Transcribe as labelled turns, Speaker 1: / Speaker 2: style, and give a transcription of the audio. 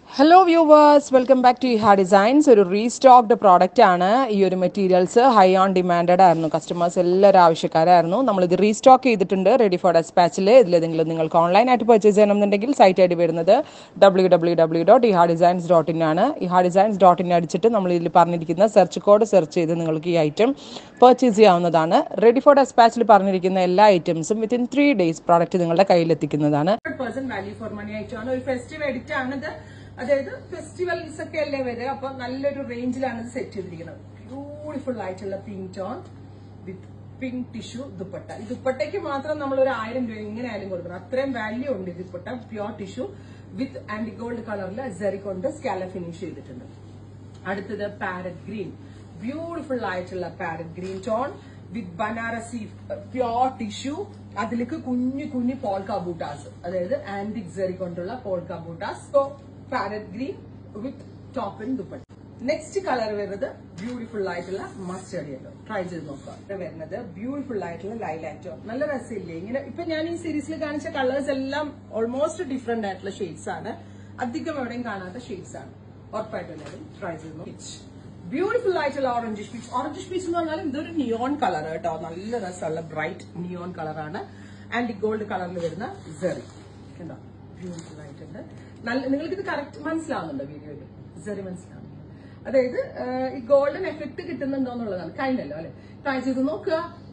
Speaker 1: Hello viewers, welcome back to Iha Designs. ഒരു restocked product ആണ്. ഈ ഒരു മെറ്റീരിയൽസ് ഹൈ ഓൺ ഡിമാൻഡഡ് ആയിരുന്നു. കസ്റ്റമേഴ്സ് എല്ലാവരും ആവശ്യക്കാരായിരുന്നു. നമ്മളിത് റീസ്റ്റോക്ക് ചെയ്തിട്ടുണ്ട് റെഡി ഫോർ ഡെസ്പാച്ചിൽ. ഇതിലേതെങ്കിലും നിങ്ങൾക്ക് ഓൺലൈനായിട്ട് പർച്ചേസ് ചെയ്യണമെന്നുണ്ടെങ്കിൽ സൈറ്റ് ഐ ഡി വരുന്നത് www.ihadesigns.in ആണ്. ihadesigns.in അടിച്ചിട്ട് നമ്മൾ ഇതിൽ പറഞ്ഞിരിക്കുന്ന സെർച്ച് കോഡ് സെർച്ച് ചെയ്ത് നിങ്ങൾക്ക് ഈ ഐറ്റം പർച്ചേസ് ചെയ്യാവുന്നതാണ്. റെഡി ഫോർ ഡെസ്പാച്ചിൽ പറഞ്ഞിരിക്കുന്ന എല്ലാ ഐറ്റംസും വിത്തിൻ 3 days പ്രോഡക്റ്റ് നിങ്ങളുടെ കയ്യിലെത്തിക്കുന്നതാണ്. 100% വാല്യൂ ഫോർ മണി ഐറ്റമാണ്. ഒരു ഫെസ്റ്റീവ് എഡിറ്റ് ആണിത്. അതായത് ഫെസ്റ്റിവൽസ് ഒക്കെ അല്ലേ വരിക, അപ്പൊ നല്ലൊരു റേഞ്ചിലാണ് ഇത് സെറ്റ് ചെയ്തിരിക്കുന്നത്. ബ്യൂട്ടിഫുൾ ആയിട്ടുള്ള pink tone with pink tissue dupatta. ഈ ദുപ്പട്ടയ്ക്ക് മാത്രം നമ്മൾ ഒരു 1000 രൂപ എങ്ങനെ ആയാലും കൊടുക്കണം, അത്രയും വാല്യൂ ഉണ്ട്. ഈ dupatta pure tissue with and gold കളറിൽ സെറി കൊണ്ട് സ്കാല ഫിനിഷ് ചെയ്തിട്ടുണ്ട്. അടുത്തത് പാരറ്റ് ഗ്രീൻ, ബ്യൂട്ടിഫുൾ ആയിട്ടുള്ള parrot green tone with Banarasi pure tissue. അതിലേക്ക് കുഞ്ഞു കുഞ്ഞു പോൾക്ക ബൂട്ടാസ്, അതായത് ആന്റിക് സെറി കൊണ്ടുള്ള polka buttas. So parrot green with top and dupatta. Next colour വരുന്നത് ബ്യൂട്ടിഫുൾ ആയിട്ടുള്ള മസ്റ്റേർഡ് യെല്ലോ. ട്രൈ ചെയ്ത് നോക്കാം. വരുന്നത് ബ്യൂട്ടിഫുൾ ആയിട്ടുള്ള ലൈലാക് ടോൺ. നല്ല രസമില്ലേ ഇങ്ങനെ? ഇപ്പൊ ഞാൻ ഈ സീരീസിൽ കാണിച്ച കളേഴ്സ് എല്ലാം ഓൾമോസ്റ്റ് ഡിഫറെന്റ് ആയിട്ടുള്ള ഷെയ്ഡ്സ് ആണ്. അധികം എവിടെയും കാണാത്ത ഷെയ്ഡ്സ് ആണ്. ഉറപ്പായിട്ടും എല്ലാവരും ട്രൈ ചെയ്ത് നോക്കാം. ബ്യൂട്ടിഫുൾ ആയിട്ടുള്ള ഓറഞ്ച് പീച്ച്. ഓറഞ്ച് പീച്ച് എന്ന് പറഞ്ഞാൽ ഇതൊരു നിയോൺ കളർ കേട്ടോ. നല്ല രസമുള്ള ബ്രൈറ്റ് നിയോൺ കളറാണ്. ആൻഡ് ഗോൾഡ് കളറിൽ വരുന്ന സെറി കണ്ടോ, ബ്യൂട്ടിഫുൾ ആയിട്ടുണ്ട്. നല്ല നിങ്ങൾക്കിത് കറക്റ്റ് മനസ്സിലാവുന്നുണ്ടോ വീഡിയോയിൽ? സെറി മനസ്സിലാവുന്നു. അതായത് ഈ ഗോൾഡൻ എഫക്ട് കിട്ടുന്നുണ്ടോ എന്നുള്ളതാണ്. കഴിഞ്ഞല്ലോ അല്ലെ? ട്രൈ ചെയ്ത് നോക്കുക.